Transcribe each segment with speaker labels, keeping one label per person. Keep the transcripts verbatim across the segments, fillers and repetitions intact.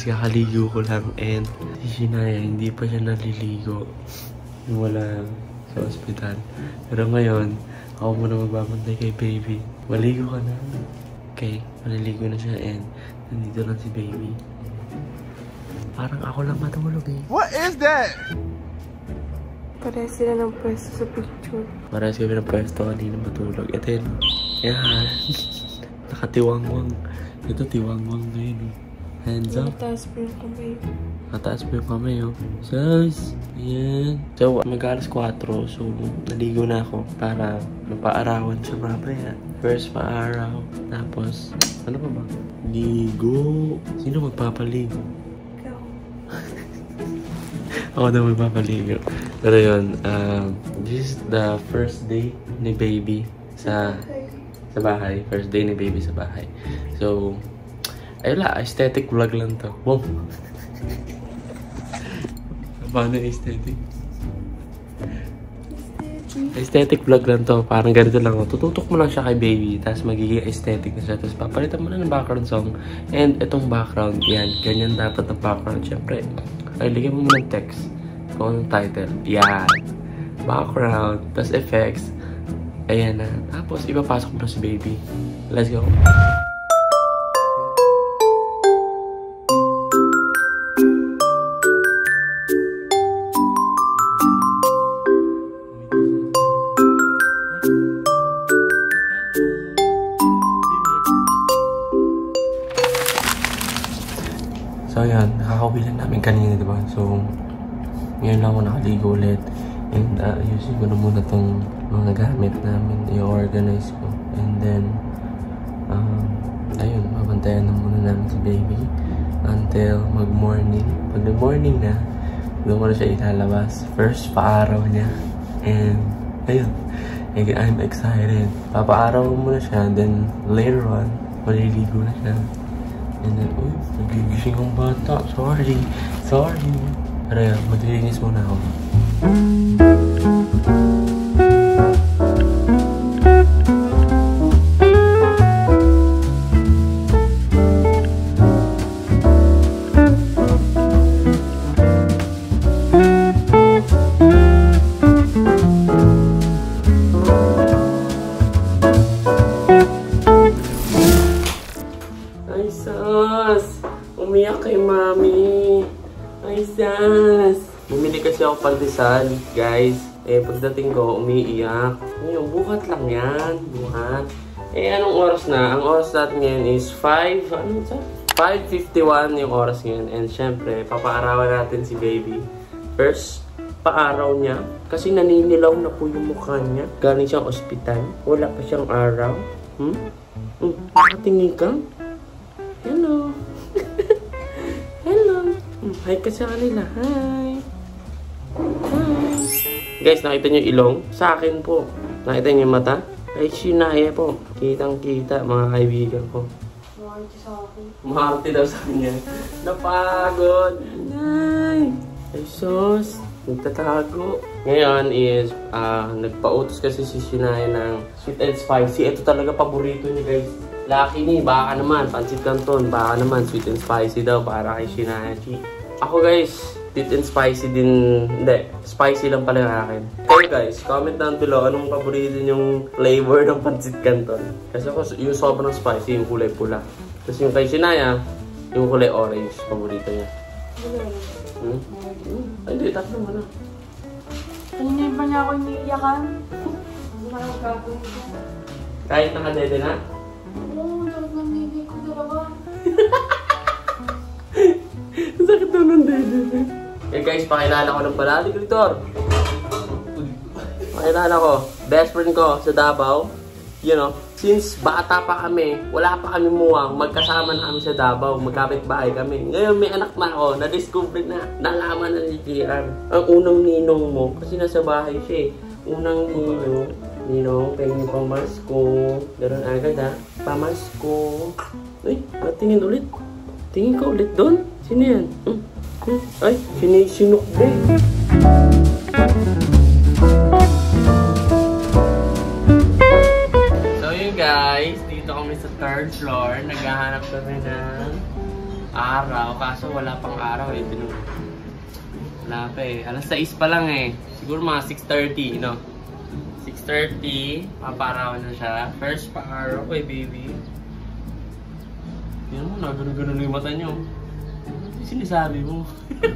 Speaker 1: guys, kakaligo ko lang and si Shinaya, hindi pa siya naliligo. Wala sa ospital. Pero ngayon, ako muna magbabantay kay baby. Maligo ka na. Okay, maliligo na siya and nandito lang si baby. Parang ako lang matulog eh.
Speaker 2: What is that?
Speaker 3: Parehas sila ng pwesto sa picture.
Speaker 1: Parehas kami ng pwesto kanina matulog. Ito yun. Yan. Nakatiwangwang. Ito tiwangwang ngayon. Hands up.
Speaker 3: Mataas pa yung kamay.
Speaker 1: Mataas pa yung kamay, oh. Sus. Ayan. So, mag-alas kwatro. So, naligo na ako para mapaarawan siya mamaya. First paaraw. Tapos, ano pa ba? Ligo. Sino magpapaligo?
Speaker 3: Ikaw.
Speaker 1: Ako na magpapaligo. Pero yun, um, this is the first day ni baby sa sa bahay. First day ni baby sa bahay. So, ayun lang, aesthetic vlog lang to. Wow! Paano aesthetic? Aesthetic vlog lang to. Parang ganito lang. Tututok mo lang siya kay baby. Tapos magiging aesthetic na siya. Tapos papalitan mo na ng background song. And itong background, yan. Ganyan dapat ng background. Siyempre, ay, lagyan mo ng text. Kung anong title. Yan. Background. Tapos effects. Ayan na. Tapos, ipapasok mo na si baby. Let's go. So, ayan. Nakakauwi lang namin kanina, diba? So, ngayon lang ako nakaligo ulit. And uh, ayusin ko na muna itong mga gamit namin. I-organize ko. And then, um, ayun, mabantayan na muna namin si baby until mag-morning. Pag nag-morning na, doon ko na siya ilalabas. First pa-araw niya. And, ayun. I'm excited. Papa-araw ko muna siya. Then, later on, maliligo na siya. And then, uy, nagigising kong bata. Sorry. Sorry. Pero yun, maglilinis muna ako. Ay, sus! Umiyak kay mami. Ay, sus! Bumili kasi ako pandesal, guys. Eh, pagdating ko, umiiyak. Ngayon, buhat lang yan. Buhat. Eh, anong oras na? Ang oras natin ngayon is five, ano sa? five fifty-one yung oras ngayon. And syempre, papaarawan natin si baby. First, paaraw niya. Kasi naninilaw na po yung mukha niya. Galing siyang ospital. Wala pa siyang araw. Hmm? Hmm? Nakatingin ka? Hello. Hello. Hmm, hi ka sa kanila. Hi. Hi. Guys, nakita niyo ilong? Sa akin po. Nakita niyo yung mata? Ay, Shinaya po. Kitang-kita, mga kaibigan ko.
Speaker 3: Maharte sa akin.
Speaker 1: Maharte daw sa kanya. Napagod. Nay. Ay, sus. Nagtatago. Ngayon is, uh, nagpa-utos kasi si Shinaya ng sweet and spicy. Ito talaga paborito niya, guys. Lucky ni, baka naman, pancit canton, baka naman, sweet and spicy daw para kay Shinaya. Ako guys, sweet and spicy din, hindi, spicy lang pala yung akin. Kayo guys, comment down below anong paborito yung flavor ng pancit canton. Kasi ako, yung sobrang spicy, yung kulay pula. Tapos yung kay Shinaya, yung kulay orange, paborito niya. Hmm? Hmm? Ay, hindi, tatlo mo na.
Speaker 3: Kanina ba niya ako iniiyakan? Hindi ka lang gagawin ko.
Speaker 1: Kahit nakadede na?
Speaker 3: Oo, dapat ng baby ko dalawa.
Speaker 1: Sakit daw ng dede. Eh guys, pakilala ko ng pala. Victor! Pakilala ko. Best friend ko sa Davao. You know, since bata pa kami, wala pa kami muwang, magkasama na kami sa Davao, magkapit-bahay kami. Ngayon may anak na ako, na-discover na, nalaman na ni Kiran. Ang unang ninong mo, kasi nasa bahay siya eh. Unang ninong, ninong, pengen pamasko. Ganun agad ha, pamasko. Uy, tingin ulit. Tingin ka ulit doon. Sino yan? Hmm? Hmm? Ay, sinisinukbe. Guys, dito kami sa third floor. Naghahanap kami ng araw. Kaso wala pang araw eh. Binug. Wala pa eh. Alas sais pa lang eh. Siguro mga six thirty, no? six thirty. Paparawan na siya. First pa araw eh, baby. Yan mo, nagano-gano yung mata niyo. Ano sinasabi mo?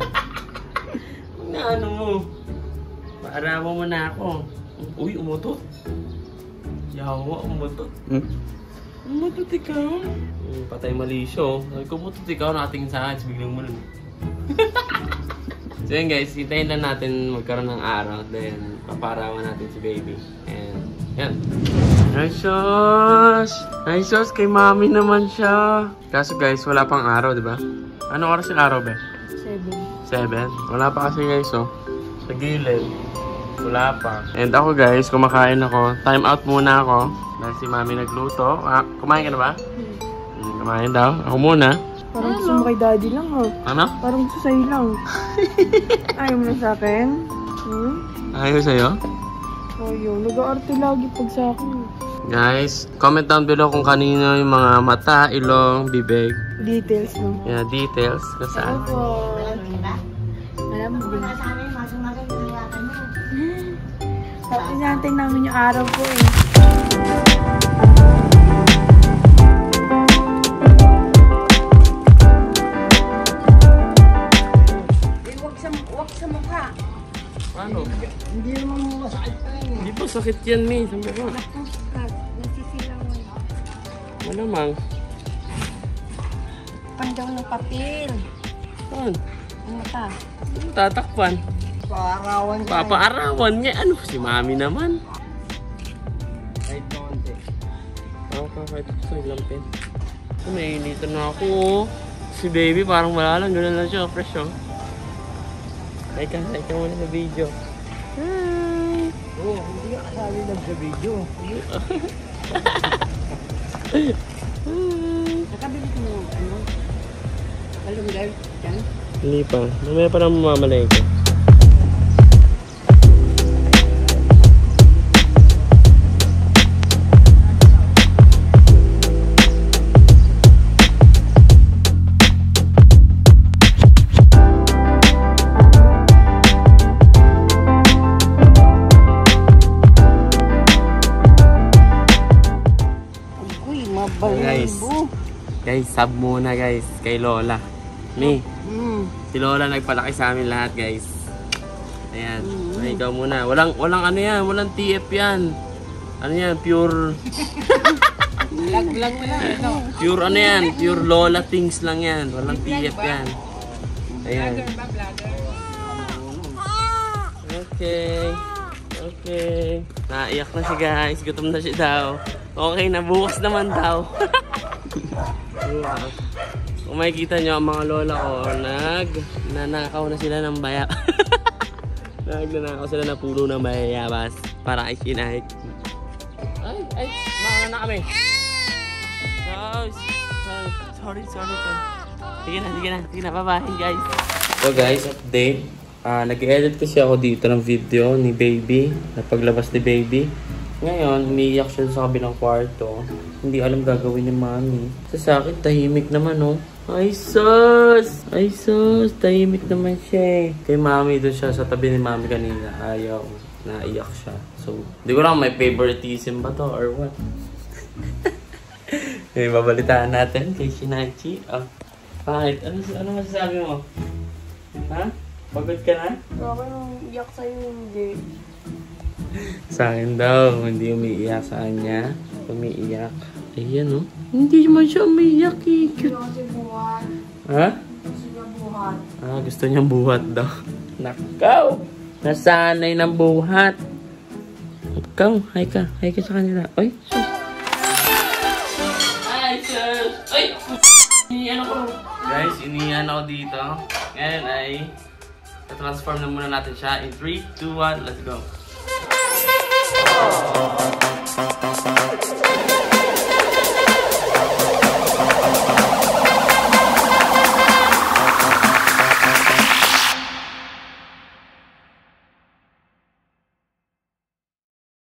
Speaker 1: Na ano mo? Paarawan mo na ako. Uy, umutot. Yawa, umutot. Hmm? Umutot ikaw? Hmm, patay mali siya. Kung umutot ikaw, nakatingin sa akin, biglang mo nun. So yun guys, hintayin lang natin magkaroon ng araw. Then, paparawan natin si baby. And, yan. Nice sauce! Nice sauce, kay mami naman siya. Kaso guys, wala pang araw, di ba? Anong oras yung araw, be?
Speaker 3: Seven.
Speaker 1: Seven? Wala pa kasi guys, oh. Sa gilid. Wala pa. And ako guys, kumakain ako. Time out muna ako. Dahil si mami nagluto. Ah, kumain ka na ba? Hmm, kumain daw. Ako muna.
Speaker 3: Parang gusto mo kay daddy lang, ha?
Speaker 1: Ano?
Speaker 3: Parang gusto sa'yo lang. Ayaw mo na sa akin? Hmm?
Speaker 1: Ayaw sa'yo?
Speaker 3: Ayaw. Nag-aarte lagi pag sa akin.
Speaker 1: Guys, comment down below kung kanino yung mga mata, ilong, bibig.
Speaker 3: Details, no?
Speaker 1: Yeah, details. Kung saan.
Speaker 3: Opo. Alam mo ba? Tapos inaantay namin yung araw ko eh. Huwag sa, huwag sa mukha.
Speaker 1: Ano?
Speaker 3: Hindi naman masakit pa yun.
Speaker 1: Hindi po sakit yan, Mi. Sabi ko.
Speaker 3: Nasisilangan.
Speaker 1: Malamang.
Speaker 3: Pandaw ng papel.
Speaker 1: Saan?
Speaker 3: Ang mata.
Speaker 1: Tatakpan.
Speaker 3: Paarawan ka.
Speaker 1: Papaarawan niya. Ano? Si mami naman.
Speaker 3: Kahit konti.
Speaker 1: Oo, kahit gusto ilampin. So, nainitan na ako. Si baby parang wala lang. Ganun lang siya. Fresh, oh. Like ka, like ka muna sa video. Hi!
Speaker 3: Oo, oh, hindi ka kasali lang sa video. Nakabili ko mo, ano? Malunggal, yan?
Speaker 1: Hindi pa. Mamaya pa naman mamamalay ko. Guys, guys, sub muna guys, kay Lola. Mi,
Speaker 3: mm.
Speaker 1: si Lola nagpalaki sa amin lahat guys. Ayan, mm. Ay, ikaw muna. Walang, walang ano yan, walang T F yan. Ano yan, pure...
Speaker 3: Lag-lag na lang, ano?
Speaker 1: Pure ano yan, pure Lola things lang yan. Walang T F yan. Ayan. Okay. Okay. Naiyak na siya guys, gutom na siya daw. Okay na, bukas naman daw. Bukas. Kung makikita nyo ang mga lola ko, nag nanakaw na sila ng baya. Nagnanakaw sila na puno ng bayabas para kay Sinay. Ay, ay, mauna na kami. Sorry, sorry, sorry, sorry. Sige na, sige na, sige na, bye-bye guys. So guys, update. Uh, Nag-edit kasi ako dito ng video ni baby, na paglabas ni baby. Ngayon, umiiyak siya sa kabilang kwarto. Hindi alam gagawin ni mami. So, sa akin, tahimik naman, oh. Ay, sus! Ay, sus! Tahimik naman siya, eh. Kay mami, doon siya sa tabi ni mami kanina. Ayaw. Naiyak siya. So, di ko lang may favoritism ba to or what? May babalitaan natin kay Shinachi. Oh. Bakit? Ano, ano masasabi mo? Ha? Pagod ka na?
Speaker 3: Okay, nung iyak sa'yo, hindi.
Speaker 1: Sa akin daw, hindi umiiyak sa kanya. Umiiyak. Ayan, oh. Hindi naman siya umiiyak, eh. Cute.
Speaker 3: Gusto kasi buhat.
Speaker 1: Ha?
Speaker 3: Gusto niya buhat.
Speaker 1: Ah, gusto niyang buhat daw. Nakaw! Nasanay ng buhat. Ikaw, hi ka. Hi ka sa kanila. Ay, sus. Hi, sus. Ay! Iniyan ako. Guys, iniyan ako dito. Ngayon ay transform na muna natin siya in three, two, one, let's go.